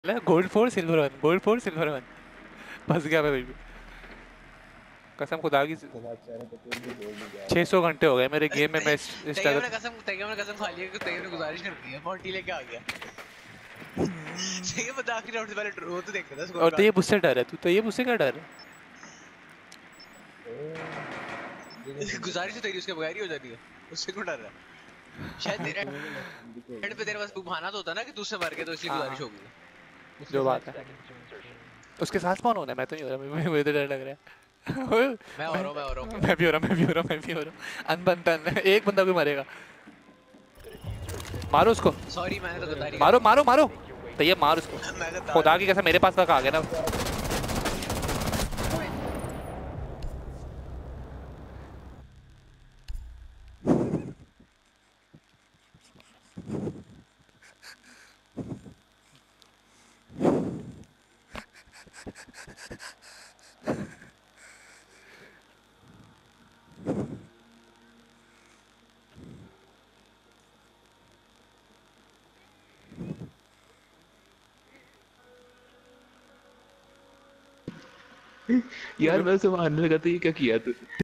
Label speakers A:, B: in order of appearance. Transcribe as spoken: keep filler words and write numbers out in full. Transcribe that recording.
A: Gold four silver one, gold four silver one. फंस गया मैं बिल्कुल। कसम खुदा की छह सौ घंटे हो गए मेरे गेम में। मैं
B: तैयब ने कसम तैयब ने कसम खा ली है कि तैयब ने गुजारिश कर दी है फोर्टी लेके आ गया। तैयब बता आखिरी राउंड से पहले वो तो देख रहा था स्कोर
A: और
B: कार्ड।
A: तैयब उससे डर है, तू तैयब उससे क्या डर है?
B: गुजारिश तो तेरी उसके बगैर ही हो जाती है, उससे क्यों डर रहा है? शायद तेरे हेड पे तेरे पास बहाना तो होता ना कि तू उससे मर गया तो इसलिए गुजारिश हो गई।
A: जो बात है उसके साथ कौन होना है? मैं तो नहीं हो रहा, मुझे तो डर लग रहा है।
B: मैं हो रहा हूँ मैं हो रहा हूँ
A: मैं भी हो रहा मैं भी हो रहा मैं भी हो रहा अनबन एक बंदा भी मरेगा। मारो उसको,
B: सॉरी मैंने तो गद्दारी कर
A: मारो
B: दी।
A: मारो मारो तैयब मार उसको।
B: मैं गद्दार
A: खुदा
B: हूँ।
A: की कसम मेरे पास तक आ गया ना।
C: यार मैं उसे मारने लगा तो ये क्या किया तू?